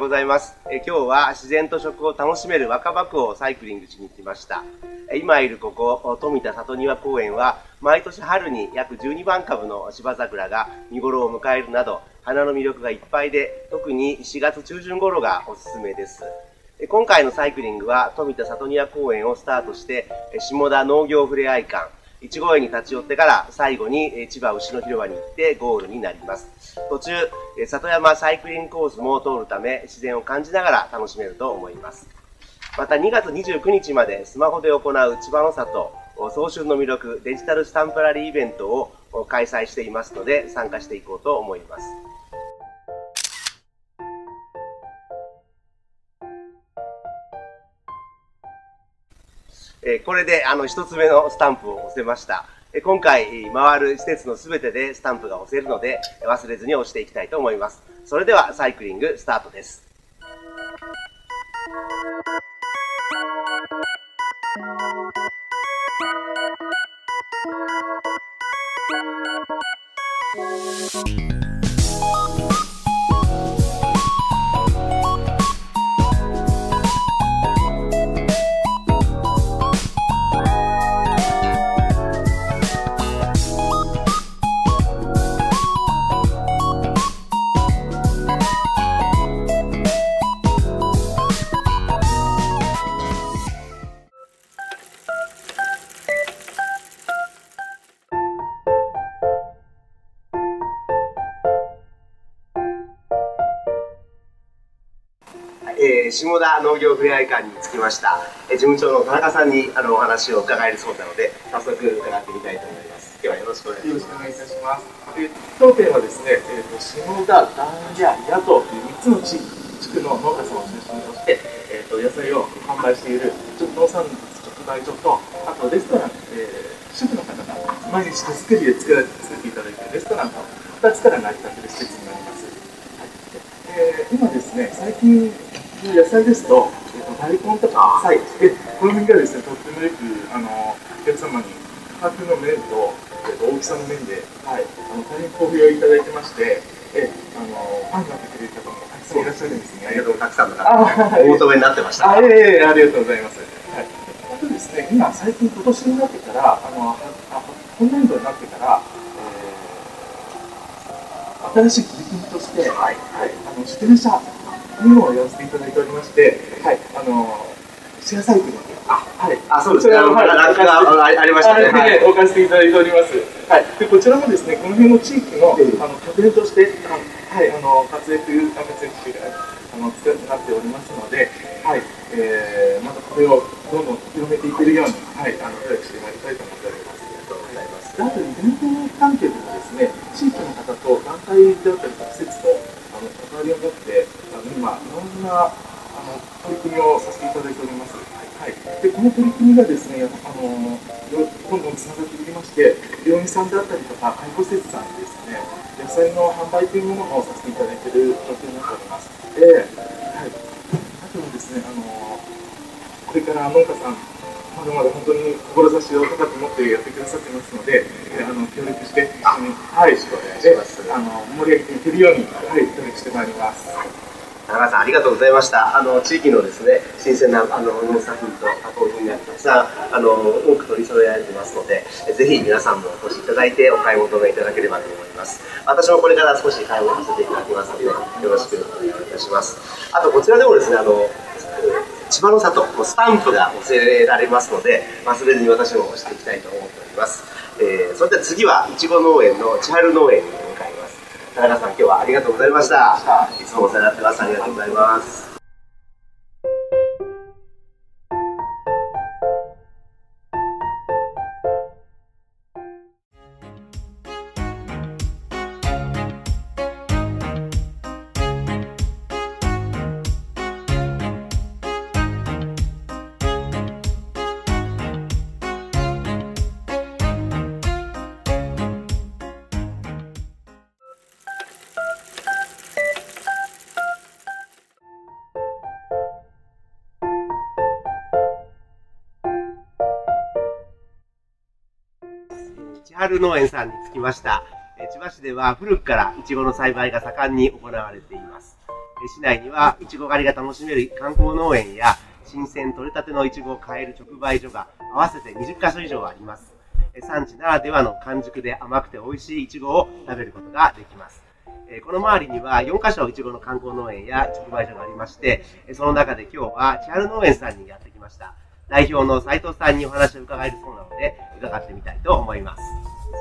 ございます。今日は自然と食を楽しめる若葉区をサイクリングしに来ました。今いるここ、富田里庭公園は、毎年春に約12万株の芝桜が見頃を迎えるなど、花の魅力がいっぱいで、特に4月中旬頃がおすすめです。今回のサイクリングは、富田里庭公園をスタートして、下田農業ふれあい館、1号園に立ち寄ってから最後に千葉牛の広場に行ってゴールになります。途中、里山サイクリングコースも通るため自然を感じながら楽しめると思います。また2月29日までスマホで行う千葉の里早春の魅力デジタルスタンプラリーイベントを開催していますので参加していこうと思います。これで一つ目のスタンプを押せました。今回回る施設のすべてでスタンプが押せるので忘れずに押していきたいと思います。それではサイクリングスタートです。下田農業ふれあい館に着きました。事務長の田中さんにお話を伺えるそうなので早速伺ってみたいと思います。今日はよろしくお願いします。よろしくお願いいたします。 当店はですね、下田、段屋、矢という3つの地区の農家さんを中心として、野菜を販売している農産物直売所と、あとレストラン、主婦の方が毎日手作りで作っていただいているレストランと2つから成り立っている施設になります。今ですね、最近野菜ですと、大根とか菜、この辺がですね、とってもよくお客様に価格の面と大きさの面で、大変好評いただいてまして、ファンになってくれる方もたくさんいらっしゃるんですね。 たくさんの方お求めになってました。 ありがとうございます。あとですね、最近今年になってから、今年度になってから、新しい取り組みとして、自転車にもやらせていただいておりまして、シェアサイクリング、 そうですね、ランクがありましたね。 置かせていただいております。でこちらもですね、この辺の地域の拠点として、活躍がなっておりますので、またこれをどんどん広めていけるように、努力してまいりたいと思っております。あとイベント関係でもですね、地域の方と団体であったり施設と関わりを持って、今いろんな取り組みをさせていただいております。でこの取り組みがですね、どんどんつながっていきまして、病院さんであったりとか介護施設さんにですね、野菜の販売というものをさせていただいている状況になっております。あとはですね、これから農家さんまだまだ本当に志を高く持ってやってくださってますので、協力して一緒に、盛り上げていけるように、努力してまいります。 田中さんありがとうございました。地域のですね、新鮮な農産品と加工品がたくさん多く取り揃えられてますので、ぜひ皆さんもお越しいただいてお買い求めいただければと思います。私もこれから少し買い物させていただきますので、よろしくお願いいたします。あとこちらでもですね、千葉の里スタンプが押せられますので、忘れずに私も押していきたいと思っております。それでは次はいちご農園の千春農園に向かいます。田中さん、今日はありがとうございました。いつもお世話になってます。ありがとうございます。千春農園さんに着きました。千葉市では古くからイチゴの栽培が盛んに行われています。 市内にはいちご狩りが楽しめる観光農園や新鮮取れたてのいちごを買える直売所が合わせて20カ所以上あります。産地ならではの完熟で甘くて美味しいいちごを食べることができます。この周りには4カ所いちごの観光農園や直売所がありまして、その中で今日は千春農園さんにやってきました。代表の斉藤さんにお話を伺えるそうなので、伺ってみたいと思います。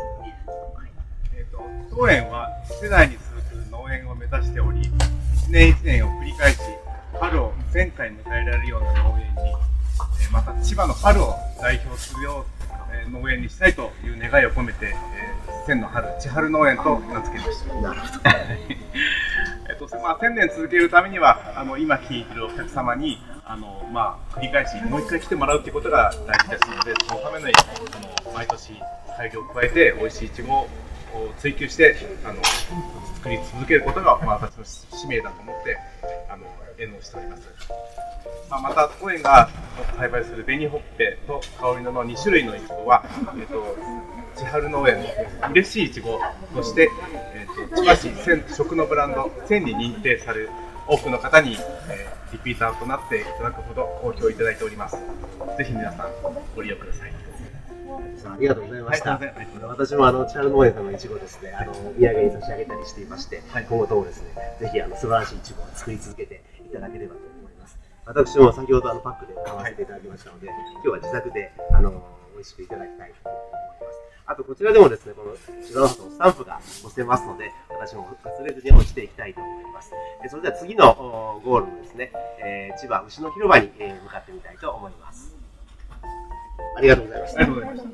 当園は世代に続く農園を目指しており、1年1年を繰り返し、春を1000回迎えられるような農園に、また千葉の春を代表するよう農園にしたいという願いを込めて、千の春、千春農園と名付けました。なるほど。1000年続けるためには、今聞いているお客様に繰り返しもう一回来てもらうということが大事ですので、そのために毎年改良を加えて美味しいいちごを追求して作り続けることが、私の使命だと思って営農しております。また当園が栽培する紅ほっぺと香りの2種類のいちごは、千春農園の嬉しいいちごとして、千葉市食のブランド1000に認定される多くの方に、リピーターとなっていただくほど好評いただいております。ぜひ皆さんご利用ください。 ありがとうございました。私も千春農園さんのいちごですね、お土産に差し上げたりしていまして、今後ともですね、ぜひ素晴らしいいちごを作り続けていただければと思います。私も先ほどパックで買わせていただきましたので、今日は自宅で美味しくいただきたいと思います。あとこちらでもですね、この千葉の里のスタンプが押せますので、私も忘れずに押していきたいと思います。それでは次のゴールのですね、千葉牛の広場に向かってみたいと思います。ありがとうございました。ありがとうございました。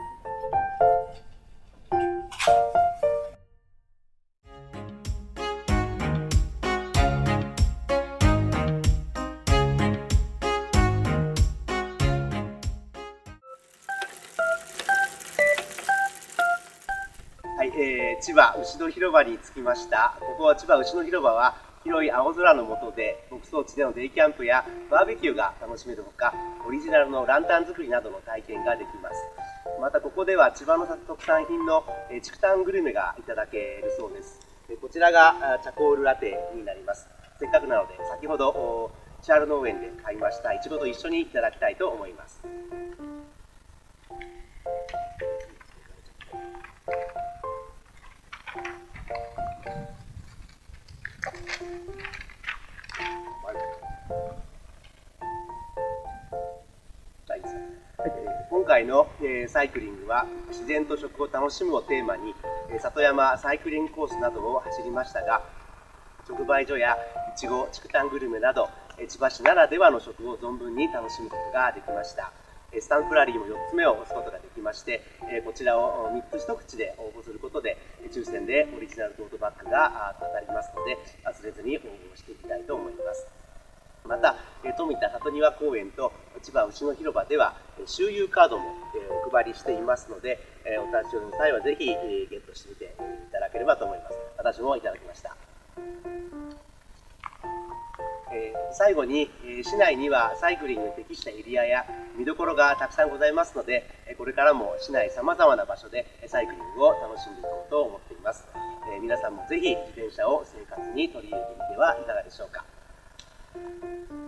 千葉牛の広場に着きました。ここ千葉牛の広場は広い青空の下で牧草地でのデイキャンプやバーベキューが楽しめるほか、オリジナルのランタン作りなどの体験ができます。またここでは千葉の特産品の竹炭グルメがいただけるそうです。こちらがチャコールラテになります。せっかくなので先ほど千春農園で買いましたいちごと一緒にいただきたいと思います。今回のサイクリングは自然と食を楽しむをテーマに里山サイクリングコースなどを走りましたが、直売所やいちご、竹炭グルメなど千葉市ならではの食を存分に楽しむことができました。スタンプラリーも4つ目を押すことができまして、こちらを3つ一口で応募することで抽選でオリジナルトートバッグが当たりますので、忘れずに応募していきたいと思います。また富田里庭公園と千葉牛の広場では周遊カードもお配りしていますので、お立ち寄りの際はぜひゲットしてみていただければと思います。私もいただきました。最後に市内にはサイクリングに適したエリアや見どころがたくさんございますので、これからも市内さまざまな場所でサイクリングを楽しんでいこうと思っています。皆さんもぜひ自転車を生活に取り入れてみてはいかがでしょうか。